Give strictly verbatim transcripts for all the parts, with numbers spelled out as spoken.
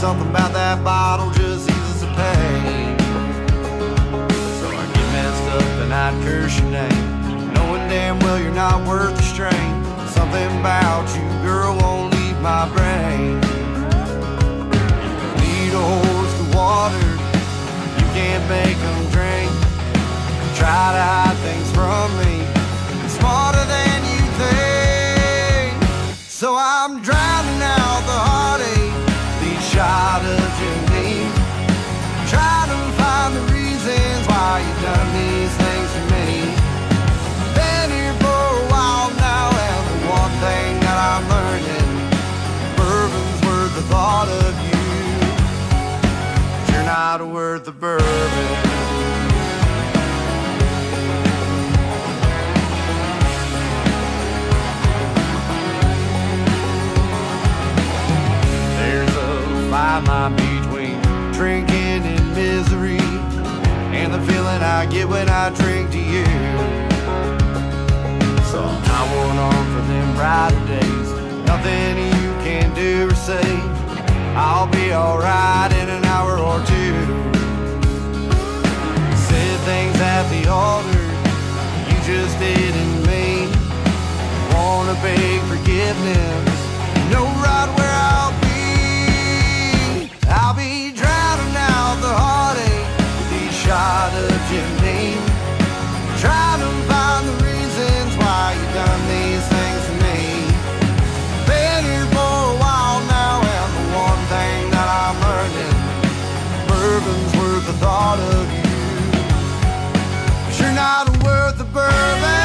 something about that bottle just eases the pain. So I get messed up and I'd curse your name, knowing damn well you're not worth the strain. Something about you, girl, won't leave my brain. You lead a horse to water, you can't make them drink. Try to hide things from me, smarter than you think. So I'm drowning out the heartache, these shot of Jimmy, trying to find the reasons why you've done these things to me. Been here for a while now, and the one thing that I'm learning, bourbon's worth the thought of you. You're not worth the bourbon. Fine line between drinking and misery, and the feeling I get when I drink to you. So I won't on for them brighter days, nothing you can do or say. I'll be alright in an hour or two. Said things at the altar you just didn't mean. Wanna beg forgiveness, know right where I'll be. I'll be drowning out the heartache with each shot of Jimmy, trying to find the reasons why you've done these things to me. Been here for a while now, and the one thing that I'm learning, bourbon's worth the thought of you. 'Cause you're not worth the bourbon.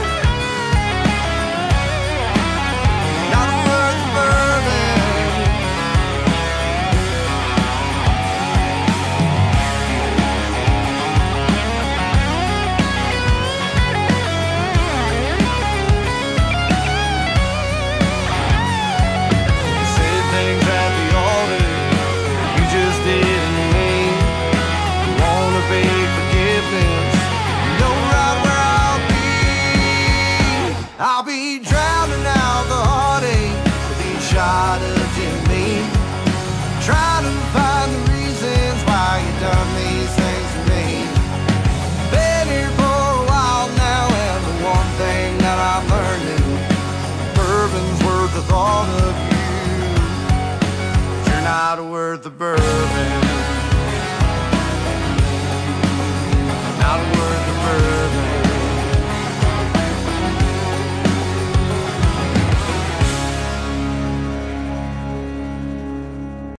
I'll be drowning out the heartache with each shot of Jimmy, trying to find the reasons why you've done these things to me. Been here for a while now, and the one thing that I'm learning, bourbon's worth the thought of you. You're not worth the bourbon.